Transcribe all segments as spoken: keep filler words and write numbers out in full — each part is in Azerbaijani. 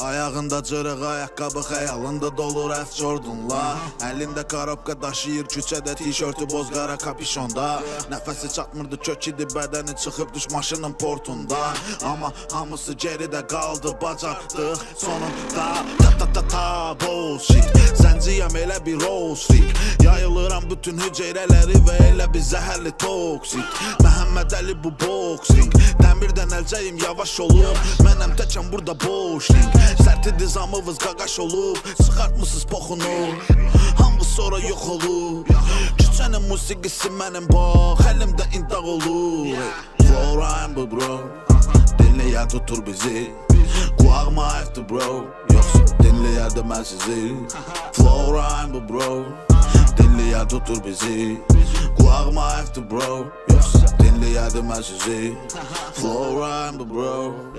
Ayağında cırıq ayaqqabı, xəyalında dolu Ralph Jordan'la. Əlində karobka daşıyır küçədə, tişörtü boz qara kapişonda. Nəfəsi çatmırdı, kök idi bədəni, çıxıb düş maşının portunda. Amma hamısı geridə qaldı, bacardıq sonunda. Ta ta ta ta bullshit, zənciyəm elə bir roastik. Yayılıram bütün hüceyrələri və elə bir zəhərli toksik. Məhəmməd Əli bu boxing, dəmirdən əlcəyim yavaş olub. Mənəm təkəm burada boşling. Sərti dizamıvız qaqaş olub, çıxartmısız poxunu, hamı sonra yox olub. Küçənin musiqisi mənim bax, əlimdə intaq olur. Flowrime bu bro, dinləyə tutur bizi. Qulağıma ayıqdır bro, yoxsa dinləyərdə mən sizi. Flowrime bu bro, dinləyə tutur bizi. Qulağıma ayıqdır bro, yoxsa dinləyərdə mən sizi. Flowrime bu bro,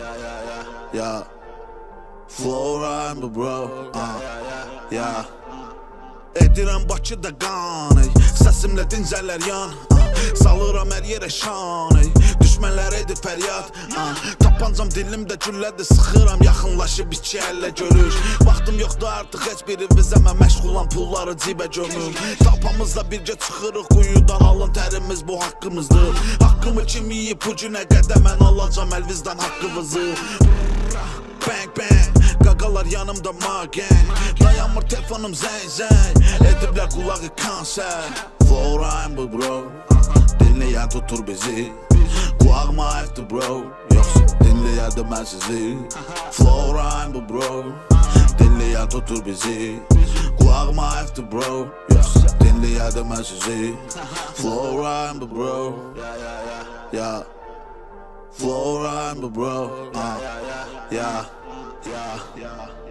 yeah. Flowrime bu bro, uh, yeah. Edirəm Bakıda qan, ey, səsimlə dincələr yan, uh, salıram hər yerə şan, ey, düşmənlər edir fəryad, uh, tapancam dilimdə güllədir, sıxıram, yaxınlaşıb iki əllə görür. Vaxtım yoxdur artıq heç birimizə, mən məşğulan pulları cibə gömür. Tapamızla birgə çıxırıq quyudan, alın tərimiz bu haqqımızdır. Haqqımı kim yiyib bu günə qədər, mən alacam əlvizdən haqqımızı. Bang bang, qaqalar yanımda magen, dayanmır telefonum zəng zəng, ediblər qulağı kanser. Flowrime bu bro, dinləyən tutur bizi. Qulağıma ayıqdır bro, yoxsa dinləyərdə mən sizi. Flowrime bu bro, dinləyən tutur bizi. Qulağıma ayıqdır bro, yoxsa dinləyərdə mən sizi. Flowrime bu bro, yeah. Flowrime bu bro, uh, yeah, yeah, yeah.